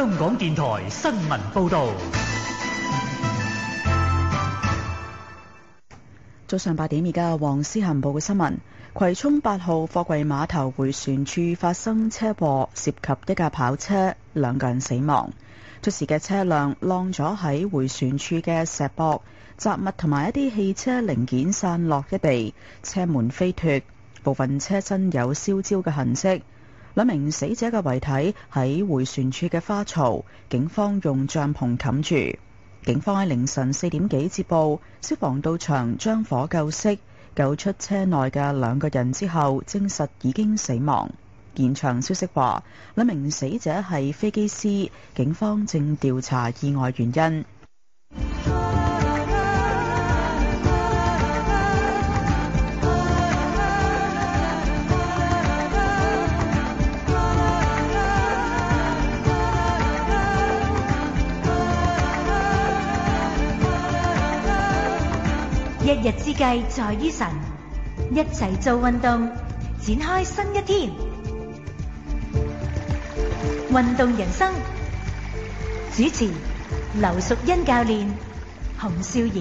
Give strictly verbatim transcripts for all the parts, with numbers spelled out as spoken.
香港電台新聞報道。 早上八點，而家黃思涵報嘅新聞：葵涌八號貨櫃碼頭回旋處發生車禍，涉及一架跑車，兩個人死亡。出事嘅車輛晾咗喺回旋處嘅石壆，雜物同埋一啲汽車零件散落一地，車門飛脫，部分車身有燒焦嘅痕跡。兩名死者嘅遺體喺回旋處嘅花槽，警方用帳篷冚住。警方喺凌晨四點幾接報，消防到場將火救熄，救出車內嘅兩個人之後，證實已經死亡。現場消息話，兩名死者係飛機師，警方正調查意外原因。 一日之計在於晨，一齊做運動，展開新一天。運動人生主持劉淑欣教練、洪少賢。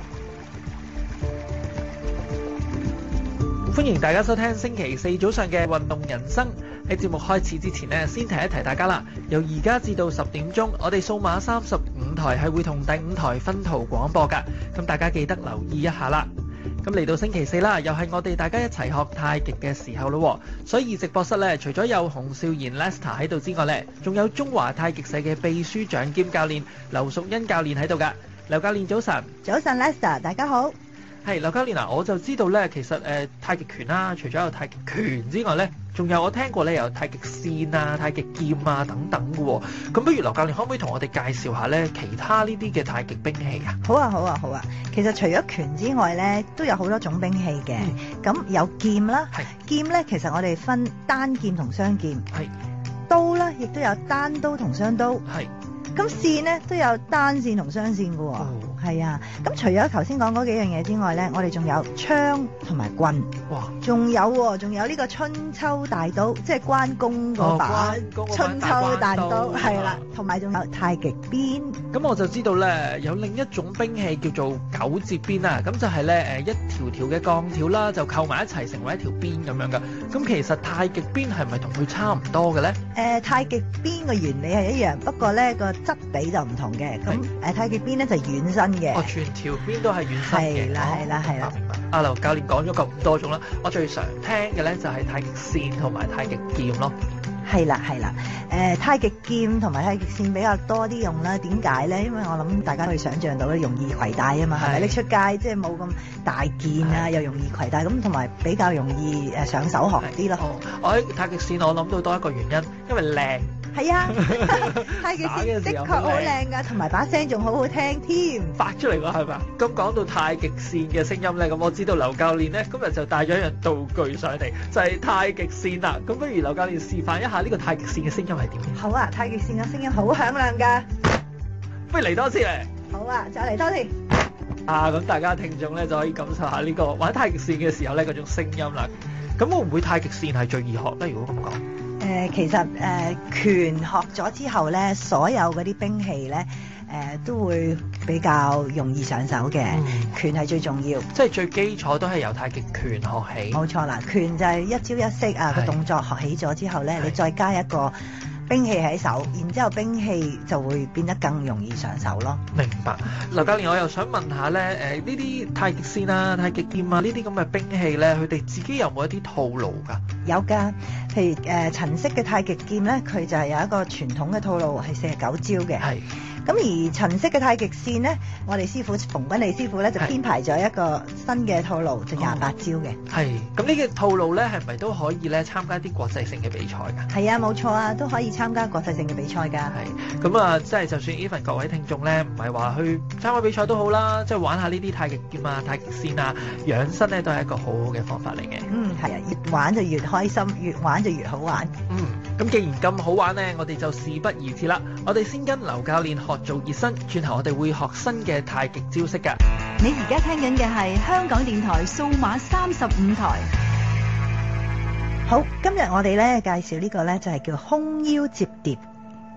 歡迎大家收聽星期四早上嘅運動人生。喺節目開始之前呢，先提一提大家啦。由而家至到十點鐘，我哋數碼三十五台係會同第五台分途廣播㗎，咁大家記得留意一下啦。咁嚟到星期四啦，又係我哋大家一齊學太極嘅時候咯。所以直播室呢，除咗有洪少賢 Lester 喺度之外呢，仲有中華太極社嘅秘書長兼教練劉淑欣教練喺度㗎。劉教練早晨。 早晨 Lester， 大家好。 係劉教練啊，我就知道咧，其實誒、呃、太極拳啦、啊，除咗有太極拳之外咧，仲有我聽過咧有太極扇啊、太極劍啊等等嘅喎、哦。咁不如劉教練可唔可以同我哋介紹下咧其他呢啲嘅太極兵器啊？ 好啊，好啊，好啊。其實除咗拳之外咧，都有好多種兵器嘅。咁、嗯、有劍啦，劍咧其實我哋分單劍同雙劍。係。刀啦，亦都有單刀同雙刀。係。咁線咧都有單線同雙線嘅喎，係、哦、啊。咁除咗頭先講嗰幾樣嘢之外咧，我哋仲有槍同埋棍，哇！仲有喎，仲有呢個春秋大刀，即係關公嗰把、哦、春秋大刀，係啦，同埋仲有太極鞭。 咁我就知道咧，有另一種兵器叫做九節鞭啊。咁就係咧誒一條條嘅鋼條啦，就扣埋一齊成為一條鞭咁樣嘅。咁其實太極鞭係咪同佢差唔多嘅咧？誒、 呃，太極鞭嘅原理係一樣，不過咧個質地就唔同嘅。咁誒太極鞭咧就軟身嘅。 哦，全條鞭都係軟身嘅。 係啦，係啦，係啦。 阿劉教練講咗咁多種啦，我最常聽嘅咧就係太極扇同埋太極劍咯。 係啦，係啦。誒、呃，太極劍同埋太極扇比較多啲用啦。點解咧？因為我諗大家可以想象到咧，容易攜帶啊嘛，係咪？拎出街即係冇咁大件啊，又容易攜帶，咁同埋比較容易誒上手學啲咯。 哦，我喺太極扇我諗到多一個原因，因為靚。 係啊，太極扇的確好靚噶，同埋把聲仲好好聽添， 發出嚟㗎係嘛？咁講到太極扇嘅聲音咧，咁我知道劉教練咧今日就帶咗一樣道具上嚟，就係、是、太極扇啦。咁不如劉教練示範一下呢個太極扇嘅聲音係點？ 好啊，太極扇嘅聲音好響亮㗎。 不如嚟多次咧。 好啊，再嚟多次。 啊，咁大家聽眾咧就可以感受下呢、這個玩太極扇嘅時候咧嗰種聲音啦。咁會唔會太極扇係最易學咧？如果咁講？ 誒、呃、其實誒、呃、拳學咗之後咧，所有嗰啲兵器咧誒、呃、都會比較容易上手嘅、嗯。拳係最重要， 即係最基礎都係由太極拳學起。 冇錯啦，拳就係一招一式啊，個動作學起咗之後咧，你再加一個兵器喺手，然之後兵器就會變得更容易上手咯。 明白。劉教練，我又想問下咧，誒呢啲太極扇啊、太極劍啊呢啲咁嘅兵器咧，佢哋自己有冇一啲套路㗎？ 有㗎，譬如誒陳式嘅太極劍咧，佢就係有一個傳統嘅套路，係四十九招嘅。係。咁而陳式嘅太極扇咧，我哋師傅馮君利師傅咧就編排咗一個新嘅套路，就廿八招嘅。係。 咁呢個套路咧，係咪都可以咧參加啲國際性嘅比賽㗎？ 係啊，冇錯啊，都可以參加國際性嘅比賽㗎。 係。咁啊，即係就算 even 各位聽眾咧，唔係話去參加比賽都好啦，即係玩下呢啲太極劍啊、太極扇啊，養生咧都係一個好好嘅方法嚟嘅。 嗯，係啊，越玩就越開心，越玩就越好玩。 嗯，咁既然咁好玩咧，我哋就事不宜遲啦，我哋先跟劉教練學做熱身，轉頭我哋會學新嘅太極招式㗎。 你而家聽緊嘅係香港電台數碼三十五台。 好，今日我哋咧介紹呢個咧就係叫空腰摺疊。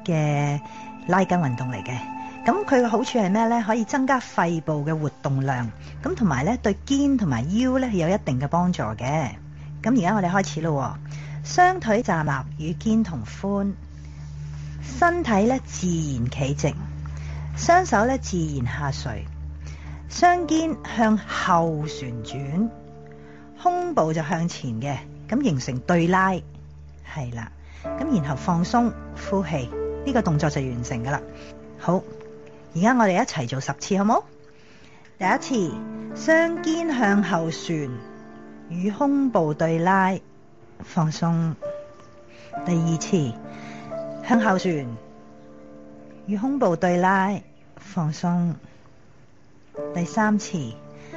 嘅拉筋運動嚟嘅。咁佢嘅好處係咩呢？可以增加肺部嘅活動量，咁同埋咧對肩同埋腰咧有一定嘅幫助嘅。咁而家我哋開始咯，雙腿站立與肩同寬，身體咧自然企直，雙手咧自然下垂，雙肩向後旋轉，胸部就向前嘅，咁形成對拉，係啦。咁然後放鬆呼氣，呢個動作就完成噶啦。好，而家我哋一齊做十次好冇？第一次，雙肩向後旋與胸部對拉，放鬆。第二次，向後旋與胸部對拉，放鬆。第三次，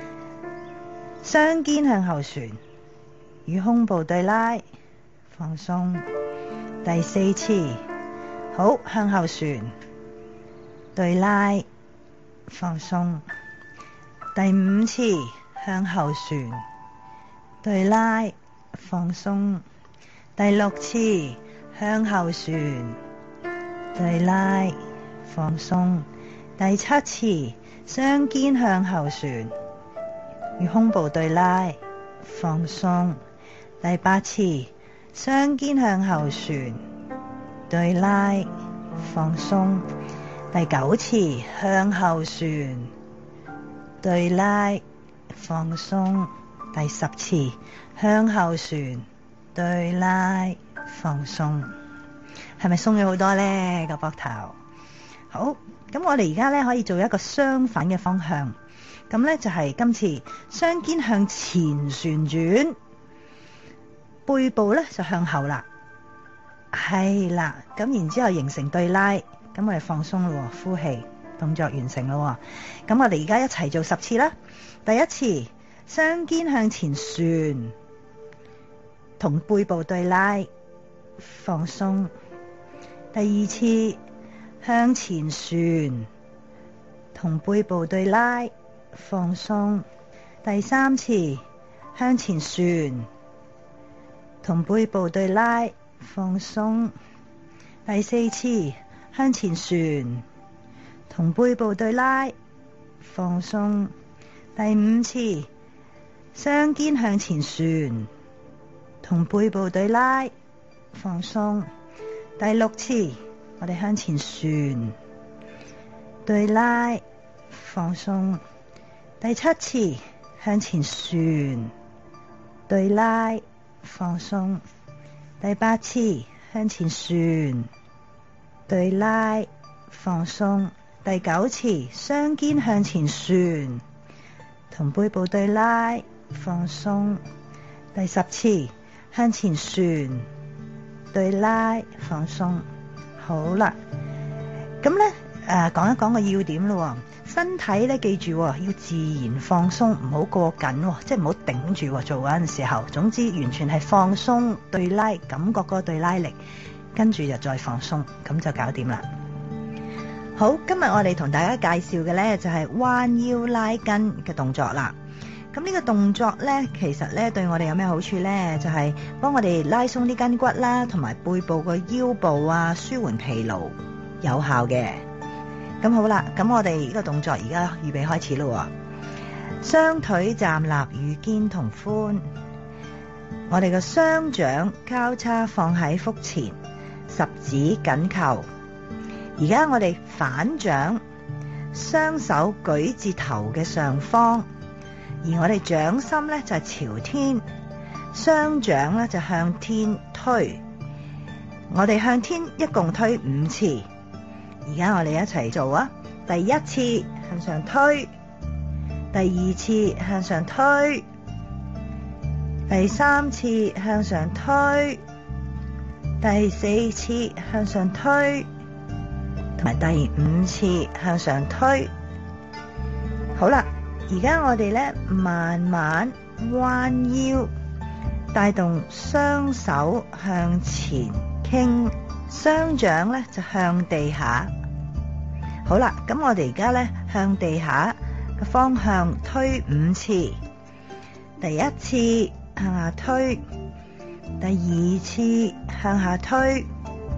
雙肩向後旋與胸部對拉，放鬆。第四次，好，向後旋對拉，放鬆。第五次，向後旋對拉，放鬆。第六次，向後旋對拉，放鬆。第七次，雙肩向後旋與胸部對拉，放鬆。第八次，雙肩向後旋對拉，放鬆。第九次，向後旋對拉，放鬆。第十次，向後旋對拉，放鬆。係咪鬆咗好多呢個膊頭？好，咁我哋而家咧可以做一個相反嘅方向，咁咧就係今次雙肩向前旋轉，背部咧就向後啦，係啦，咁然之後形成對拉，咁我哋放鬆咯，呼氣，動作完成咯。咁我哋而家一齊做十次啦。第一次，雙肩向前旋，同背部對拉，放鬆。第二次，向前旋，同背部對拉，放鬆。第三次，向前旋，同背部對拉，放鬆。第四次，向前旋，同背部對拉，放鬆。第五次，雙肩向前旋，同背部對拉，放鬆。第六次，我哋向前旋對拉，放鬆。第七次，向前旋對拉，放鬆。第八次，向前旋對拉，放鬆。第九次，雙肩向前旋同背部對拉，放鬆。第十次，向前旋對拉，放鬆。好啦，咁咧誒講一講個要點咯。身體咧記住要自然放鬆，唔好過緊，即係唔好頂住做嗰陣時候。總之完全係放鬆對拉，感覺嗰個對拉力，跟住就再放鬆，咁就搞掂啦。好，今日我哋同大家介紹嘅咧就係彎腰拉筋嘅動作啦。咁呢個動作咧，其實咧對我哋有咩好處咧？就係幫我哋拉鬆啲筋骨啦，同埋背部個腰部啊，舒緩疲勞，有效嘅。咁好啦，咁我哋呢個動作而家預備開始咯。雙腿站立與肩同寬，我哋嘅雙掌交叉放喺腹前，十指緊扣。而家我哋反掌，雙手舉至頭嘅上方，而我哋掌心咧就係朝天，雙掌咧就向天推。我哋向天一共推五次。而家我哋一齊做啊！第一次向上推，第二次向上推，第三次向上推，第四次向上推，同埋第五次向上推。好啦，而家我哋咧慢慢彎腰，帶動雙手向前傾，雙掌咧就向地下。好啦，咁我哋而家咧向地下嘅方向推五次。第一次向下推，第二次向下推，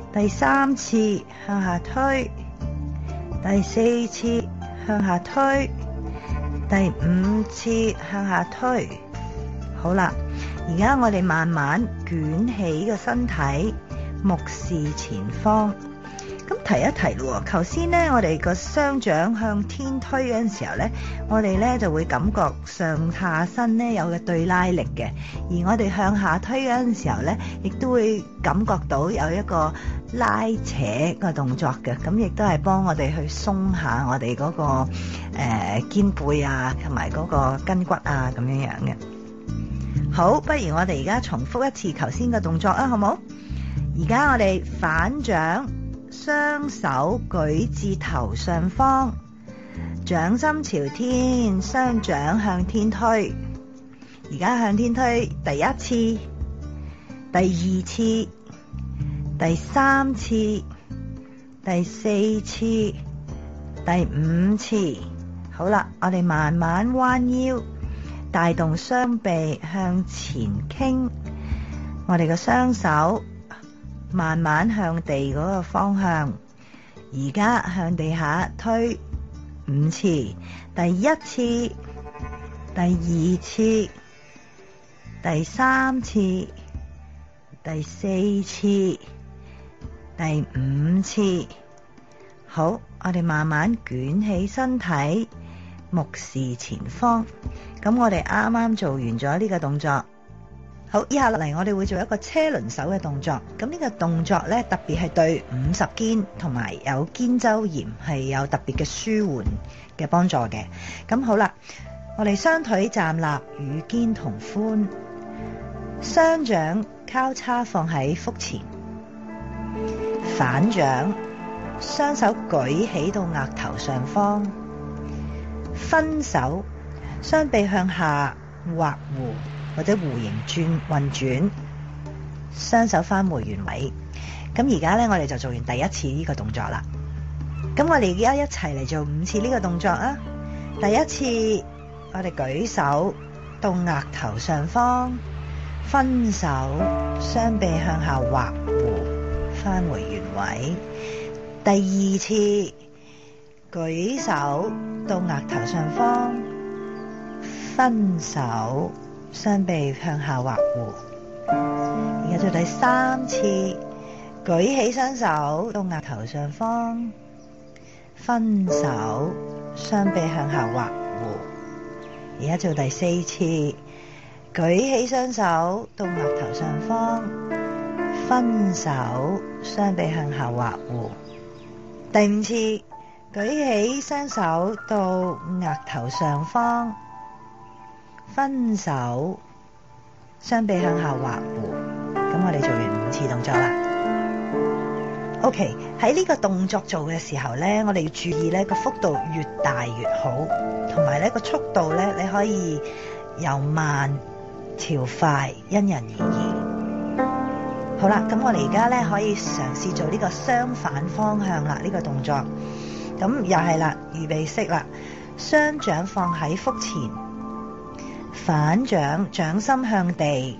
第三次向下推，第四次向下推，第五次向下推。好啦，而家我哋慢慢捲起個身體，目視前方。咁提一提咯，頭先呢，我哋個雙掌向天推嗰陣時候呢，我哋呢就會感覺上下身呢有個對拉力嘅，而我哋向下推嗰陣時候呢，亦都會感覺到有一個拉扯個動作嘅，咁亦都係幫我哋去鬆下我哋嗰、嗰個誒、呃、肩背啊，同埋嗰個筋骨啊咁樣樣嘅。好，不如我哋而家重複一次頭先嘅動作啊，好冇？而家我哋反掌。雙手舉至頭上方，掌心朝天，雙掌向天推。而家向天推第一次、第二次、第三次、第四次、第五次。好啦，我哋慢慢彎腰，帶動雙臂向前傾，我哋嘅雙手慢慢向地嗰個方向，而家向地下推五次，第一次、第二次、第三次、第四次、第五次。好，我哋慢慢捲起身體，目視前方。咁我哋啱啱做完咗呢個動作。好，以下落嚟我哋會做一個車輪手嘅動作。咁呢個動作呢，特別係對五十肩同埋有肩周炎係有特別嘅舒緩嘅幫助嘅。咁好啦，我哋雙腿站立，與肩同寬，雙掌交叉放喺腹前，反掌，雙手舉起到額頭上方，分手，雙臂向下畫弧或者弧形轉運轉，雙手翻回原位。咁而家呢，我哋就做完第一次呢個動作啦。咁我哋而家一齊嚟做五次呢個動作啊！第一次，我哋舉手到額頭上方，分手，雙臂向下畫弧，翻回原位。第二次，舉手到額頭上方，分手，雙臂向下畫弧。而家做第三次，舉起雙手到額頭上方，分手，雙臂向下畫弧。而家做第四次，舉起雙手到額頭上方，分手，雙臂向下畫弧。第五次，舉起雙手到額頭上方，分手，雙臂向下畫弧。咁我哋做完五次動作啦。OK， 喺呢個動作做嘅時候呢，我哋要注意呢個幅度越大越好，同埋呢個速度呢，你可以由慢調快，因人而異。好啦，咁我哋而家呢可以嘗試做呢個相反方向啦，呢個動作。咁又係啦，預備式啦，雙掌放喺腹前，反掌，掌心向地，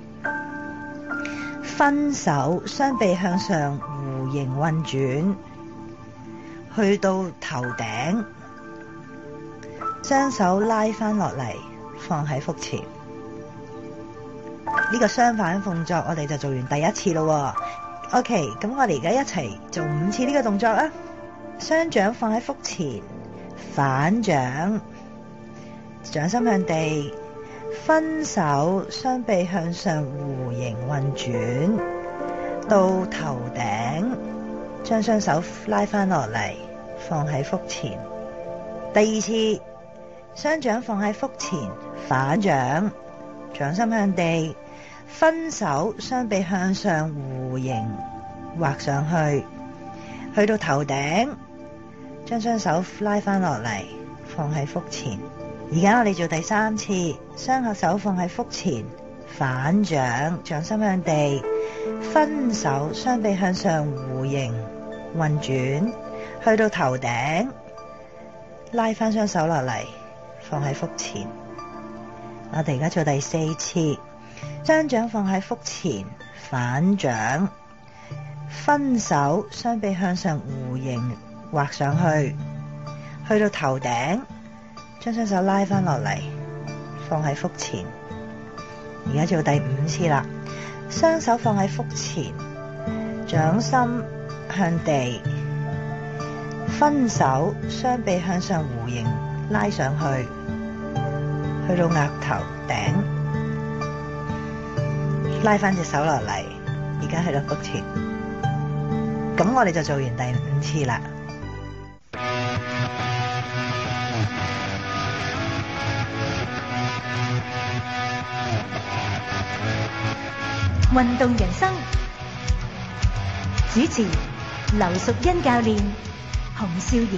分手，雙臂向上弧形運轉，去到頭頂，雙手拉翻落嚟，放喺腹前。呢個相反動作我哋就做完第一次咯。OK， 咁我哋而家一齊做五次呢個動作啊！雙掌放喺腹前，反掌，掌心向地，分手，雙臂向上弧形運轉，到頭頂，將雙手拉翻落嚟，放喺腹前。第二次，雙掌放喺腹前，反掌，掌心向地，分手，雙臂向上弧形畫上去，去到頭頂，將雙手拉翻落嚟，放喺腹前。而家我哋做第三次，雙手放喺腹前，反掌，掌心向地，分手，雙臂向上弧形運轉，去到頭頂，拉翻雙手落嚟，放喺腹前。我哋而家做第四次，雙掌放喺腹前，反掌， 分手，雙臂向上弧形畫上去，去到頭頂，將雙手拉翻落嚟，放喺腹前。而家做第五次啦，雙手放喺腹前，掌心向地，分手，雙臂向上弧形拉上去，去到額頭頂，拉翻隻手落嚟，而家去到腹前。咁我哋就做完第五次啦。 運動人生主持劉淑欣教練，洪少賢。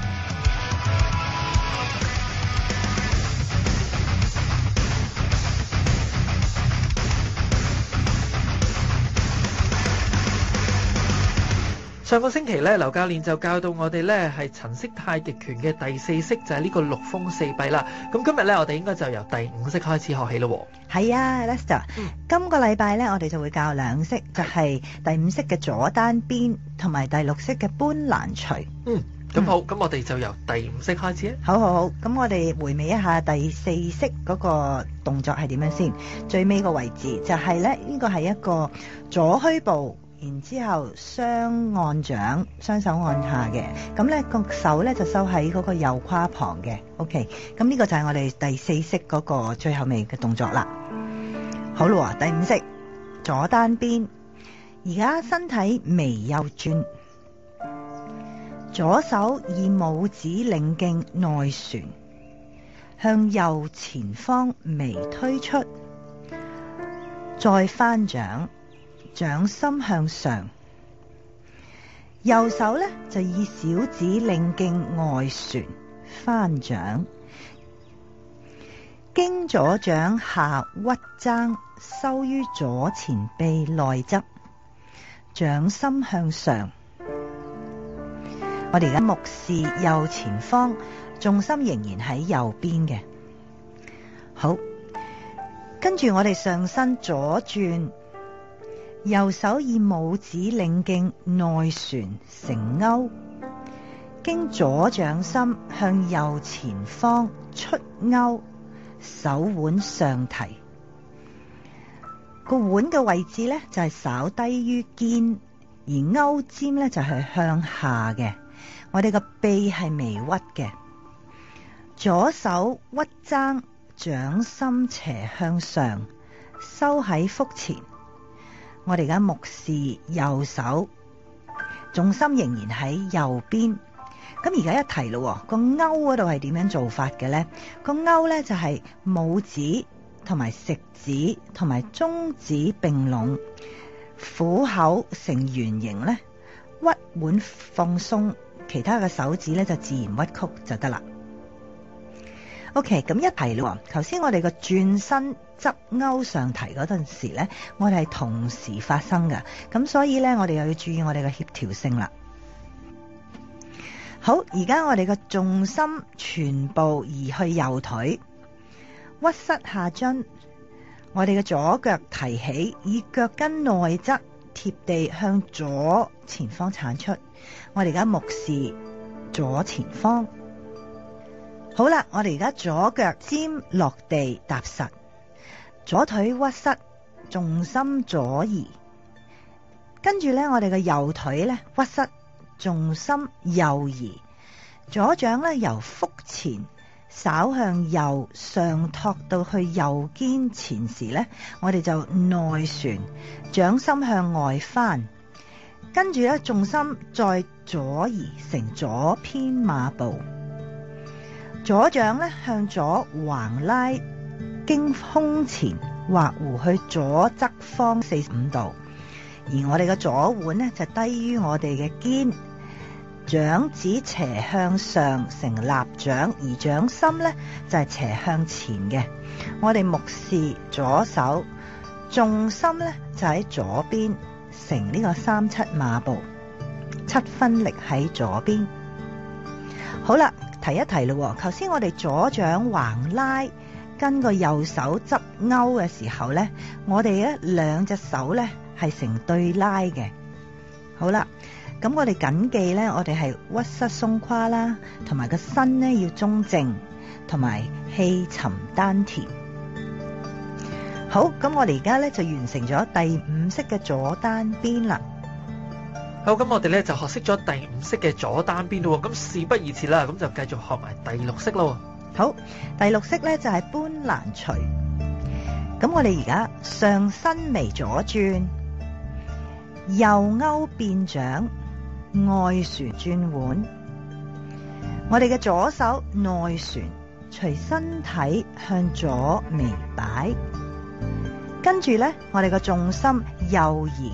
上個星期咧，劉教練就教到我哋咧係陳式太極拳嘅第四式，就係呢個六風四臂啦。咁今日咧，我哋應該就由第五式開始學起咯。 係啊 Lester， 嗯， 今個禮拜咧，我哋就會教兩式，就係第五式嘅左單邊，同埋第六式嘅搬攔捶。 嗯，咁好，咁、嗯、我哋就由第五式開始啊。 好好好，咁我哋回味一下第四式嗰個動作係點樣先。最尾個位置就係咧，呢個係一個左虛步。然之後雙按掌，雙手按下嘅，咁咧個手咧就收喺嗰個右胯旁嘅。OK，咁呢個就係我哋第四式嗰個最後尾嘅動作啦。好啦，第五式左單邊，而家身體微右轉，左手以拇指領勁內旋，向右前方微推出，再翻掌。掌心向上，右手咧就以小指領勁外旋翻掌，經左掌下屈踭收於左前臂內側，掌心向上。我哋而家目視右前方，重心仍然喺右邊嘅。好，跟住我哋上身左轉。右手以拇指領勁內旋成勾，經左掌心向右前方出勾，手腕上提。個腕嘅位置呢，就係稍低於肩，而勾尖呢，就係向下嘅。我哋個臂係微屈嘅，左手屈踭，掌心斜向上，收喺腹前。我哋而家目視右手，重心仍然喺右邊。咁而家一提咯，個勾嗰度係點樣做法嘅呢？個勾呢就係拇指同埋食指同埋中指並攏，虎口成圓形呢，屈腕放鬆，其他嘅手指呢就自然屈曲就得啦。OK，咁一提咯，頭先我哋個轉身執勾上提嗰陣時咧，我哋係同時發生㗎，咁所以咧我哋又要注意我哋嘅協調性啦。好，而家我哋嘅重心全部移去右腿，屈膝下蹲，我哋嘅左腳提起，以腳跟內側貼地向左前方鏟出，我哋而家目視左前方。好啦，我哋而家左腳尖落地踏實，左腿屈膝，重心左移。跟住咧，我哋嘅右腿咧屈膝，重心右移。左掌咧由腹前稍向右上托到去右肩前時咧，我哋就內旋，掌心向外翻。跟住咧，重心再左移成左偏馬步。左掌咧向左橫拉，經胸前畫弧去左側方四十五度，而我哋嘅左腕咧就低於我哋嘅肩，掌指斜向上成立掌，而掌心咧就係斜向前嘅。我哋目視左手，重心咧就喺左邊，成呢個三七馬步，七分力喺左邊。好啦。提一提咯，頭先我哋左掌橫拉，跟個右手執勾嘅時候呢，我哋咧兩隻手呢係成對拉嘅。 好啦，咁我哋緊記呢，我哋係屈膝鬆胯啦，同埋個身呢要中正，同埋氣沉丹田。好，咁我哋而家呢就完成咗第五式嘅左單邊啦。 好，咁我哋咧就學識咗第五式嘅左單邊咯，咁事不宜遲啦，咁就繼續學埋第六式咯。 好，第六式咧就係搬欄捶。咁我哋而家上身微左轉，右勾變掌，外旋轉腕。我哋嘅左手內旋，隨身體向左微擺，跟住咧我哋嘅重心右移。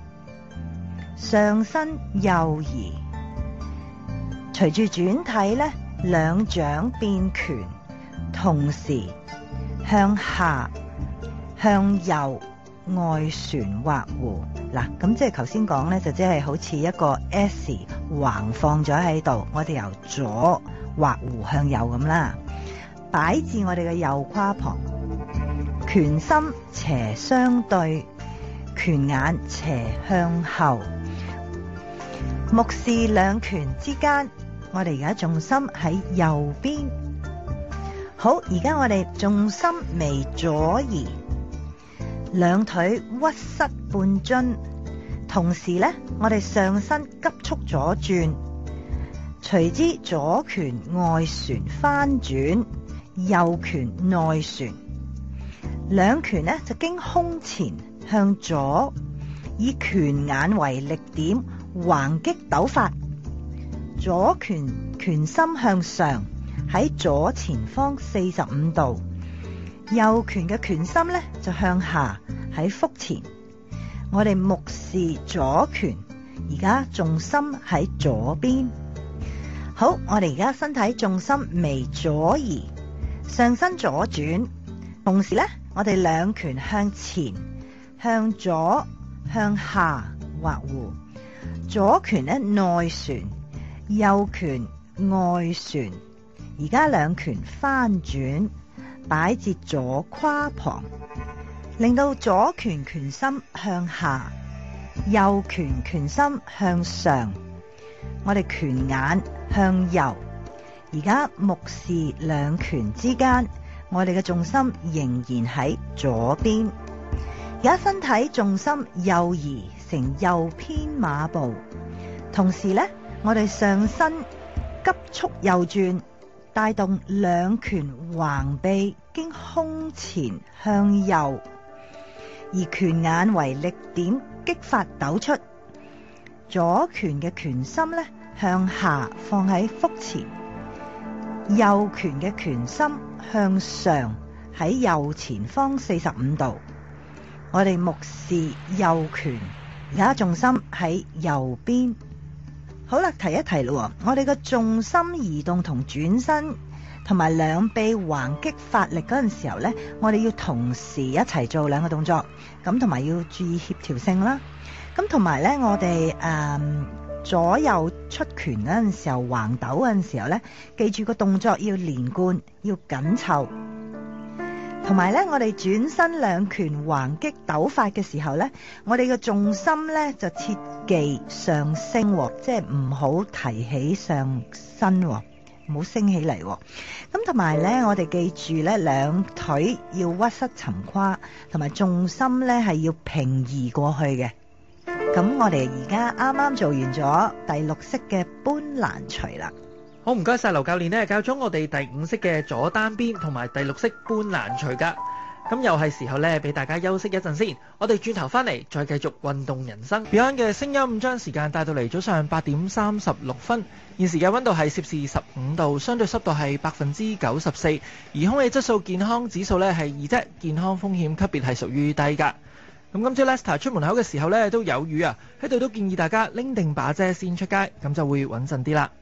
上身右移，隨住轉體咧，兩掌變拳，同時向下、向右外旋畫弧。嗱，咁即係頭先講咧，就即係好似一個 S 橫放咗喺度，我哋由左畫弧向右咁啦，擺至我哋嘅右胯旁，拳心斜相對，拳眼斜向後。目視兩拳之間，我哋而家重心喺右邊。好，而家我哋重心微左移，兩腿屈膝半蹲，同時呢，我哋上身急速左轉，隨之左拳外旋翻轉，右拳內旋，兩拳呢就經胸前向左，以拳眼為力點。橫擊抖發，左拳拳心向上喺左前方四十五度，右拳嘅拳心呢就向下喺腹前。我哋目視左拳，而家重心喺左邊。好，我哋而家身體重心微左移，上身左轉，同時呢，我哋兩拳向前、向左、向下畫弧。左拳咧內旋，右拳外旋，而家兩拳翻轉，擺至左胯旁，令到左拳拳心向下，右拳拳心向上，我哋拳眼向右，而家目視兩拳之間，我哋嘅重心仍然喺左邊，而家身體重心右移成右偏馬步，同時呢，我哋上身急速右轉，帶動兩拳橫臂經胸前向右，而拳眼為力點擊發抖出，左拳嘅拳心呢向下放喺腹前，右拳嘅拳心向上喺右前方四十五度，我哋目視右拳。而家重心喺右邊。好啦，提一提咯，我哋個重心移動同轉身同埋兩臂橫擊發力嗰陣時候呢，我哋要同時一齊做兩個動作，咁同埋要注意協調性啦。咁同埋呢，我哋誒、嗯、左右出拳嗰陣時候橫抖嗰陣時候呢，記住個動作要連貫，要緊湊。同埋咧，我哋轉身兩拳橫擊抖發嘅時候咧，我哋嘅重心咧就切忌上升，即係唔好提起上身，唔好升起嚟。咁同埋咧，我哋記住咧，兩腿要屈膝沉胯，同埋重心咧係要平移過去嘅。咁我哋而家啱啱做完咗第六式嘅搬欄捶啦。 好，唔該晒劉教練呢，教咗我哋第五式嘅左單邊同埋第六式搬欄捶噶。咁又係時候呢，俾大家休息一陣先。我哋轉頭翻嚟再繼續運動人生。Beyond 嘅聲音將時間帶到嚟早上八點三十六分。現時嘅溫度係攝氏十五度，相對濕度係百分之九十四，而空氣質素健康指數呢係二啫，健康風險級別係屬於低噶。咁今朝 Lester 出門口嘅時候呢都有雨啊，喺度都建議大家拎定把遮先出街，咁就會穩陣啲啦。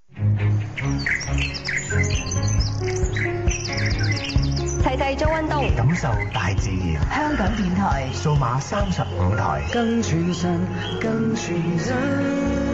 齊齊做運動， 感受大自然。 香港電台數碼三十五台， 更全神，更全真。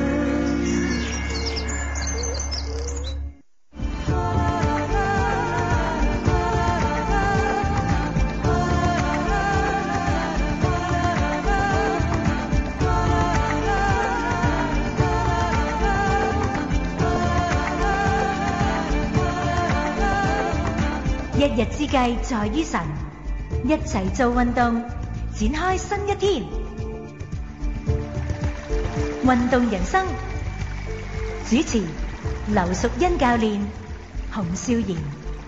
一日之計在於晨，一齊做運動，展開新一天。運動人生主持劉淑欣教練、洪少賢。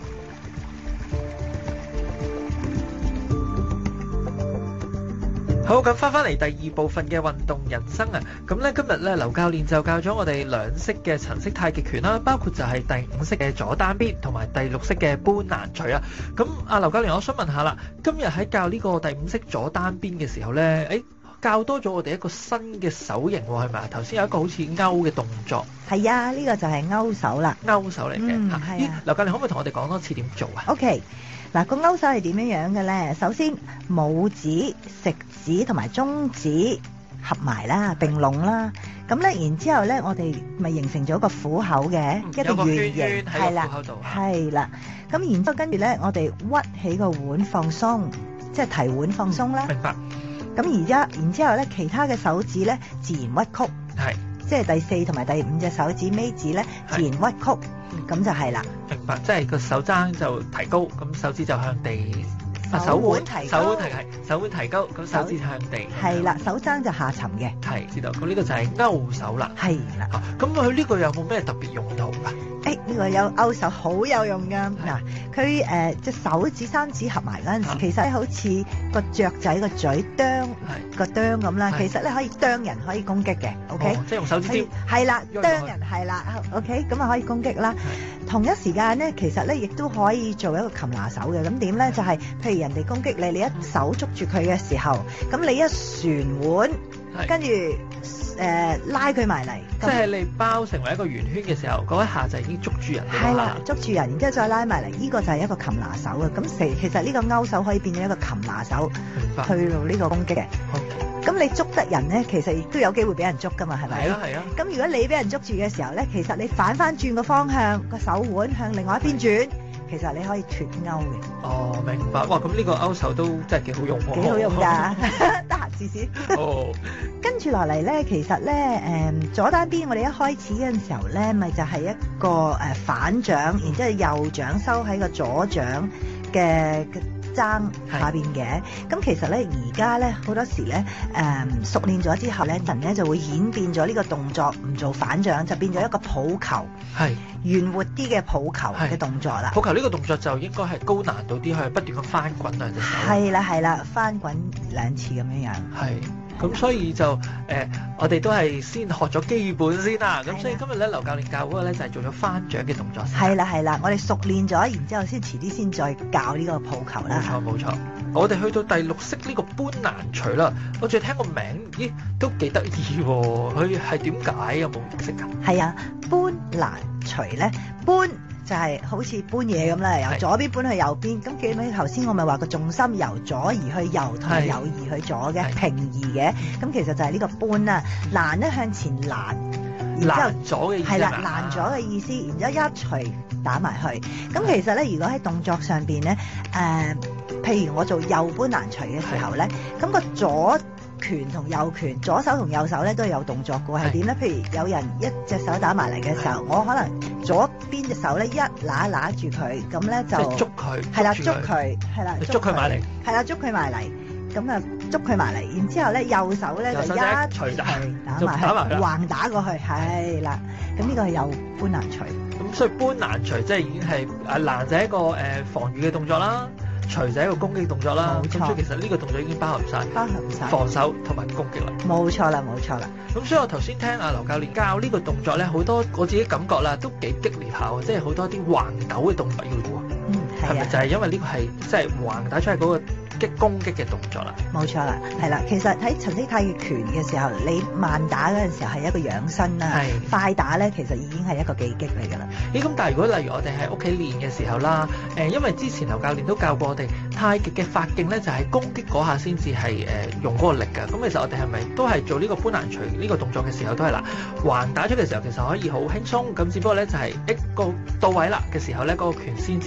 好，咁翻返嚟第二部分嘅運動人生啊，咁咧今日咧劉教練就教咗我哋兩式嘅陳式太極拳啦，包括就係第五式嘅左單邊同埋第六式嘅搬難捶啊。咁阿劉教練，我想問下啦，今日喺教呢個第五式左單邊嘅時候咧，誒教多咗我哋一個新嘅手型喎，係咪啊？頭先有一個好似勾嘅動作。 係啊，呢、這個就係勾手啦。 勾手嚟嘅。 嗯， 係啊。 劉教練可唔可以同我哋講多次點做啊 ？OK。嗱，個勾手係點樣樣嘅咧？首先拇指、食指同埋中指合埋啦，並攏啦。咁咧，然之後咧，我哋咪形成咗個虎口嘅、嗯、一個圓形，係啦，係啦。咁然之後跟住咧，我哋屈起個腕放鬆，即係提腕放鬆啦。 明白。 咁而家，然之後咧，其他嘅手指咧自然屈曲， 係， 即係第四同埋第五隻手指尾指咧自然屈曲，咁就係啦。 明白，即係個手踭就提高，咁手指就向地，啊手腕提高，手腕提係手腕提高，咁手指向地。係啦，手踭就下沉嘅。係，知道。咁呢個就係勾手啦。係啦。咁佢呢個有冇咩特別用途㗎？ 誒，呢個有勾手好有用㗎。嗱，佢誒隻手指三指合埋嗰陣時，其實咧好似個雀仔個嘴啄個啄咁啦。其實咧可以啄人，可以攻擊嘅。OK， 即係用手指尖。 係啦，啄人係啦。OK，咁啊可以攻擊啦。同一時間咧，其實咧亦都可以做一個擒拿手嘅。咁點咧？就係譬如人哋攻擊你，你一手捉住佢嘅時候，咁你一旋腕，跟住誒拉佢埋嚟。 即係你包成為一個圓圈嘅時候，嗰一下就已經捉住人。 係啦，捉住人，然之後再拉埋嚟，呢個就係一個擒拿手嘅。咁其其實呢個勾手可以變咗一個擒拿手，去到呢個攻擊嘅。咁你捉得人咧，其實亦都有機會俾人捉噶嘛，係咪？係啊係啊。咁如果你俾人捉住嘅時候咧，其實你反翻轉個方向，個手腕向另外一邊轉，其實你可以脫勾嘅。 哦，明白。哇，咁呢個勾手都真係幾好用喎。 幾好用㗎，得閒試試。哦。跟住落嚟咧，其實咧，誒左單邊我哋一開始嗰陣時候咧，咪就係一個誒反掌，然之後右掌收喺個左掌嘅爭下邊嘅。咁其實咧而家咧好多時咧誒熟練咗之後咧，人咧就會演變咗呢個動作，唔做反掌，就變咗一個抱球，係圓活啲嘅抱球嘅動作啦。 抱球呢個動作就應該係高難度啲，係不斷咁翻滾兩隻手。 係啦係啦，翻滾兩次咁樣樣。係。 咁所以就誒、呃，我哋都係先學咗基本先啦。咁所以今日咧，劉教練教嗰個咧就係做咗翻掌嘅動作先。 係啦係啦，我哋熟練咗，然之後先遲啲先再教呢個抱球啦。 冇錯冇錯。我哋去到第六式呢個搬難捶啦，我仲聽個名，咦都幾得意喎。佢係點解有冇認識㗎？ 係啊，搬難捶咧，搬就係好似搬嘢咁啦，由左邊搬去右邊。咁記唔記得頭先我咪話個重心由左移去右，同埋右移去左嘅平移嘅。咁其實就係呢個搬啦，難咧向前攔， 攔咗嘅意思係啦，攔咗嘅意思，然之後一捶打埋去。咁其實咧，如果喺動作上邊咧，誒、呃，譬如我做右搬難捶嘅時候咧，咁個左拳同右拳，左手同右手咧都係有動作嘅，係點咧？譬如有人一隻手打埋嚟嘅時候，我可能左邊隻手咧一揦揦住佢，咁咧就捉佢， 係啦，捉佢，係啦， 捉佢埋嚟， 係啦，捉佢埋嚟，咁啊捉佢埋嚟，然之後咧右手咧就一捶打埋去，橫打過去，係啦，咁呢個係右搬難捶。 咁所以搬難捶即係已經係啊難就係一個誒防禦嘅動作啦。捶就係一個攻擊動作啦，咁所以其實呢個動作已經包含晒， 包含晒防守同埋攻擊啦。 冇錯啦，冇錯啦。 咁所以我頭先聽阿劉教練教呢個動作咧，好多我自己感覺啦，都幾激烈下喎，即係好多啲橫抖嘅動作要喎。嗯，係啊。係咪就係因為呢個係即係橫打出嚟嗰個擊攻擊嘅動作啦？ 冇錯啦，係啦。其實喺陳式太極拳嘅時候，你慢打嗰陣時候係一個養生啦，快打咧其實已經係一個技擊嚟㗎啦。 咦？咁但係如果例如我哋喺屋企練嘅時候啦，誒，因為之前劉教練都教過我哋太極嘅發勁咧，就係攻擊嗰下先至係誒用嗰個力㗎。咁其實我哋係咪都係做呢個搬難捶呢個動作嘅時候都係啦？橫打出嘅時候其實可以好輕鬆，咁只不過咧就係一個到位啦嘅時候咧，嗰個拳先至出。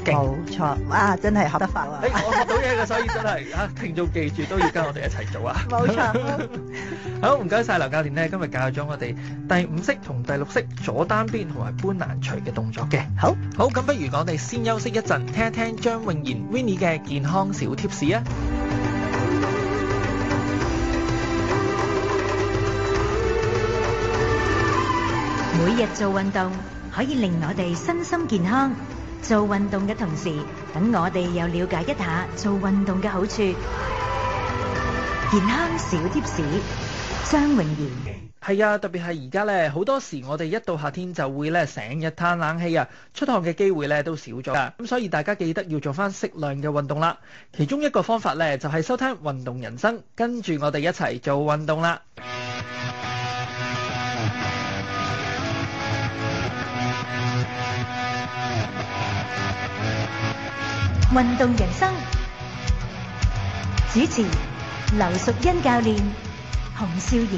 勁。 冇錯，哇！真係學得快啊！ 誒，我學到嘢嘅，所以真係啊，聽眾記住都要跟我哋一齊做啊！ 冇錯。 好，唔該晒劉教練咧，今日教咗我哋第五式同第六式左單邊同埋搬難除嘅動作嘅。 好， 好，咁不如我哋先休息一陣，聽一聽張穎賢 Winnie 嘅健康小貼士啊！ 每日做運動可以令我哋身心健康，做運動嘅同時，等我哋又了解一下做運動嘅好處。健康小貼士，張穎賢。 係啊，特別係而家咧，好多時我哋一到夏天就會咧成日嘆冷氣啊，出汗嘅機會咧都少咗㗎。咁所以大家記得要做翻適量嘅運動啦。其中一個方法咧就係收聽運動人生，跟住我哋一齊做運動啦。 運動人生主持劉淑欣教練，洪少賢。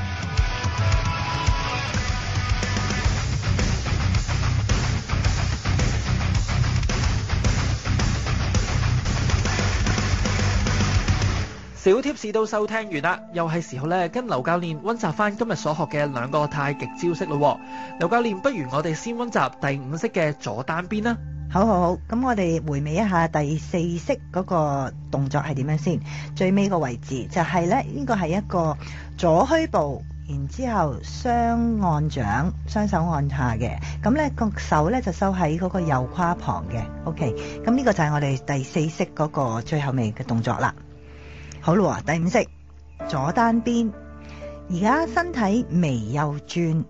小貼士都收聽完啦，又係時候咧跟劉教練溫習翻今日所學嘅兩個太極招式咯。劉教練，不如我哋先溫習第五式嘅左單邊啦。 好好好，咁我哋回味一下第四式嗰個動作係點樣先。最尾個位置就係咧，呢個係一個左虛步，然之後雙按掌，雙手按下嘅。咁咧個手咧就收喺嗰個右胯旁嘅。OK，咁呢個就係我哋第四式嗰個最後尾嘅動作啦。好啦，第五式左單邊，而家身體微右轉。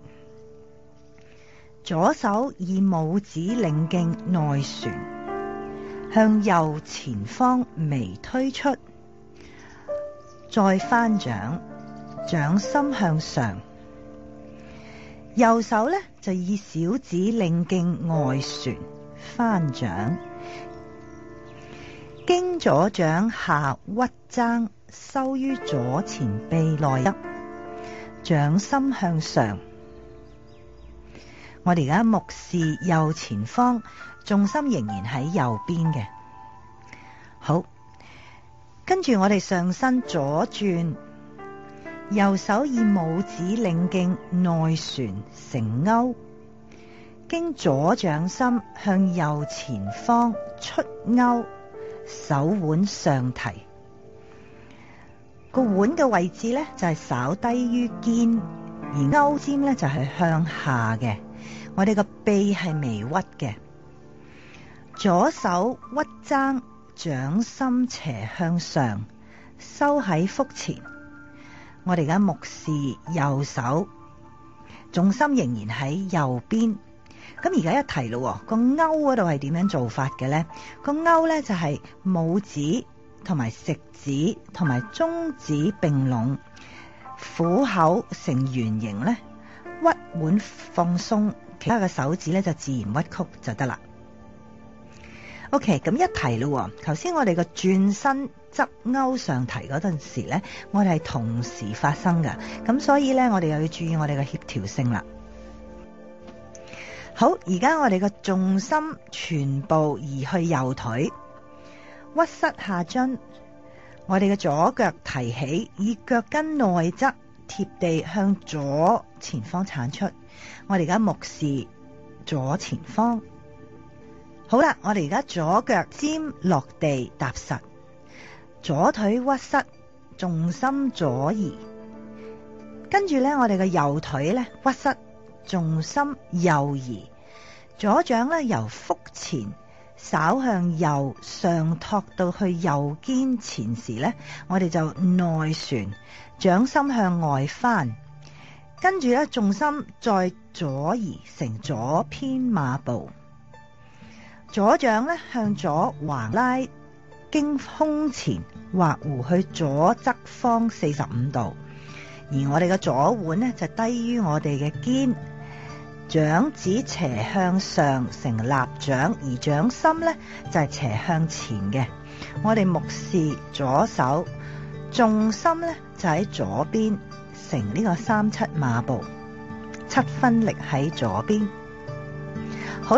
左手以拇指領徑內旋，向右前方微推出，再翻掌，掌心向上。右手呢就以小指領徑外旋，翻掌，經左掌下屈踭，收於左前臂內側，掌心向上。我哋而家目視右前方，重心仍然喺右邊嘅。好，跟住我哋上身左轉，右手以拇指領徑內旋成勾，經左掌心向右前方出勾，手腕上提。個腕嘅位置呢，就係稍低於肩，而勾尖呢，就係向下嘅。我哋個臂係微屈嘅，左手屈踭，掌心斜向上，收喺腹前。我哋而家目視右手，重心仍然喺右邊。咁而家一提咯，個勾嗰度係點樣做法嘅呢？個勾呢，就係拇指同埋食指同埋中指並攏，虎口成圓形呢，屈腕放鬆。其他嘅手指咧就自然屈曲就得啦。OK， 咁一提咯，頭先我哋個轉身執勾上提嗰陣時咧，我哋係同時發生嘅，咁所以咧我哋又要注意我哋嘅協調性啦。好，而家我哋個重心全部移去右腿，屈膝下蹲，我哋嘅左腳提起，以腳跟內側貼地向左前方鏟出。我哋而家目視左前方。好啦，我哋而家左腳尖落地踏實，左腿屈膝，重心左移。跟住呢，我哋嘅右腿呢屈膝，重心右移。左掌呢由腹前稍向右上托到去右肩前時呢，我哋就內旋，掌心向外翻。跟住咧，重心再左移成左偏馬步，左掌咧向左橫拉，經胸前畫弧去左側方四十五度，而我哋嘅左腕呢就低於我哋嘅肩，掌指斜向上成立掌，而掌心呢就係斜向前嘅。我哋目視左手，重心呢就喺左邊。成呢個三七馬步，七分力喺左邊。好啦，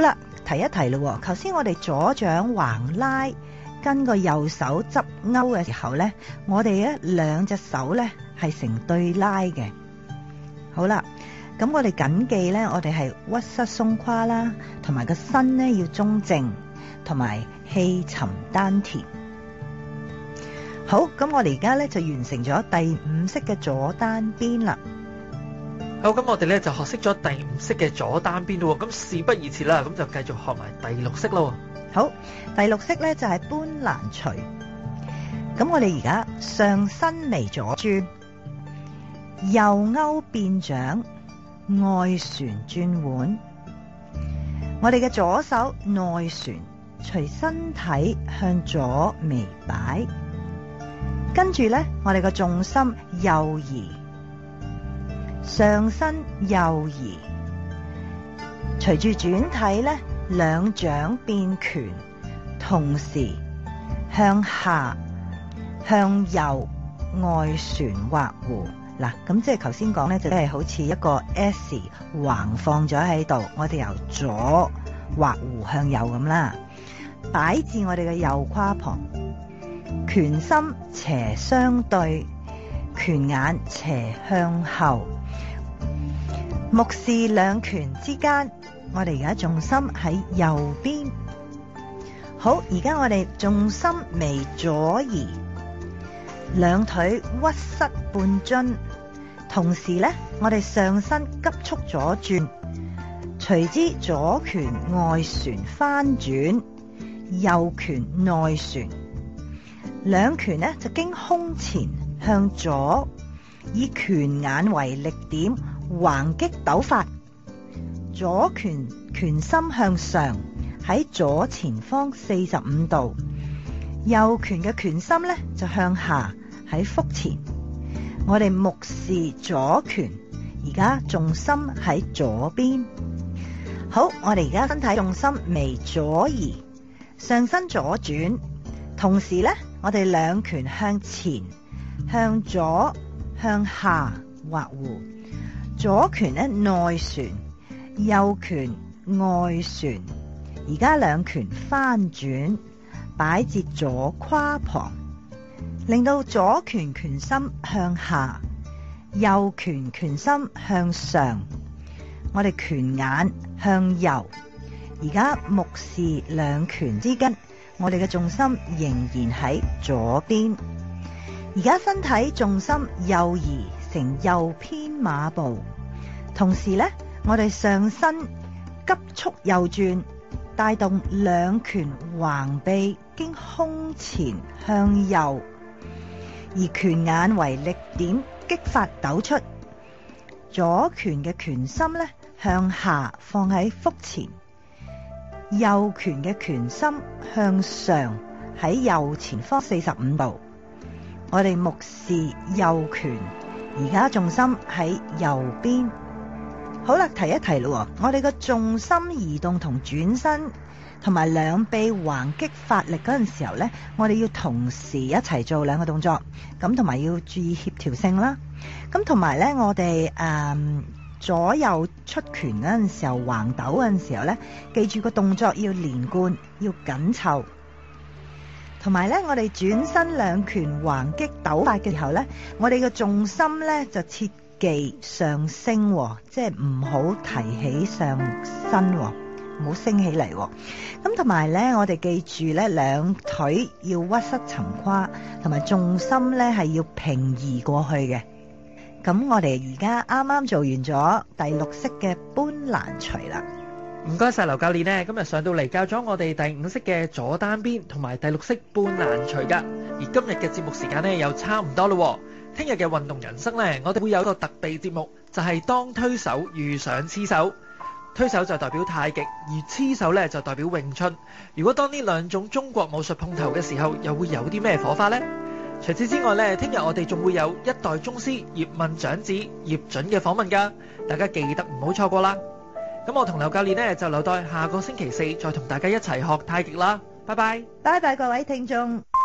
提一提咯，頭先我哋左掌橫拉，跟個右手執勾嘅時候呢，我哋咧兩隻手呢係成對拉嘅。好啦，咁我哋緊記呢，我哋係屈膝鬆胯啦，同埋個身呢要中正，同埋氣沉丹田。好，咁我哋而家咧就完成咗第五式嘅左單邊啦。 好，咁我哋咧就學識咗第五式嘅左單邊咯。咁事不宜遲啦，咁就繼續學埋第六式咯。 好，第六式咧就係搬攔捶。咁我哋而家上身微左轉，右勾變掌，外旋轉腕。我哋嘅左手內旋，隨身體向左微擺。跟住呢，我哋個重心右移，上身右移，隨住轉體呢，兩掌變拳，同時向下、向右外旋畫弧。嗱，咁即係頭先講呢，就係好似一個 S 橫放咗喺度，我哋由左畫弧向右咁啦，擺至我哋嘅右胯旁。拳心斜相對，拳眼斜向後，目視兩拳之間。我哋而家重心喺右邊。好，而家我哋重心微左移，兩腿屈膝半蹲，同時呢，我哋上身急速左轉，隨之左拳外旋翻轉，右拳內旋。兩拳呢就經胸前向左，以拳眼為力點橫擊抖發。左拳拳心向上，喺左前方四十五度，右拳嘅拳心呢就向下喺腹前。我哋目視左拳，而家重心喺左邊。好，我哋而家身體重心微左移，上身左轉，同時呢，我哋兩拳向前、向左、向下畫弧，左拳咧內旋，右拳外旋。而家兩拳翻轉，擺至左胯旁，令到左拳拳心向下，右拳拳心向上。我哋拳眼向右，而家目視兩拳之間。我哋嘅重心仍然喺左邊，而家身體重心右移成右偏馬步，同時呢，我哋上身急速右轉，帶動兩拳橫臂經胸前向右，而拳眼為力點擊發抖出，左拳嘅拳心呢向下放喺腹前。右拳嘅拳心向上喺右前方四十五度，我哋目視右拳，而家重心喺右邊。好啦，提一提咯，我哋個重心移動同轉身同埋兩臂橫擊發力嗰陣時候呢，我哋要同時一齊做兩個動作，咁同埋要注意協調性啦。咁同埋呢，我哋誒。嗯左右出拳嗰陣時候，橫抖嗰陣時候呢，記住個動作要連貫，要緊湊。同埋呢，我哋轉身兩拳橫擊抖發嘅時候呢，我哋嘅重心呢就切忌上升，即係唔好提起上身，唔好升起嚟。咁同埋呢，我哋記住呢，兩腿要屈膝沉胯，同埋重心呢係要平移過去嘅。咁我哋而家啱啱做完咗第六式嘅搬攔捶啦。 唔該晒劉教練呢，今日上到嚟教咗我哋第五式嘅左單邊同埋第六式搬攔捶噶。而今日嘅節目時間呢又差唔多咯。聽日嘅運動人生呢，我哋會有一個特備節目，就係當推手遇上黐手。推手就代表太極，而黐手呢就代表詠春。如果當呢兩種中國武術碰頭嘅時候，又會有啲咩火花呢？除此之外咧，聽日我哋仲會有一代宗師葉問長子葉準嘅訪問㗎，大家記得唔好錯過啦。咁我同劉教練呢，就留待下個星期四再同大家一齊學太極啦。拜拜， 拜拜各位聽眾。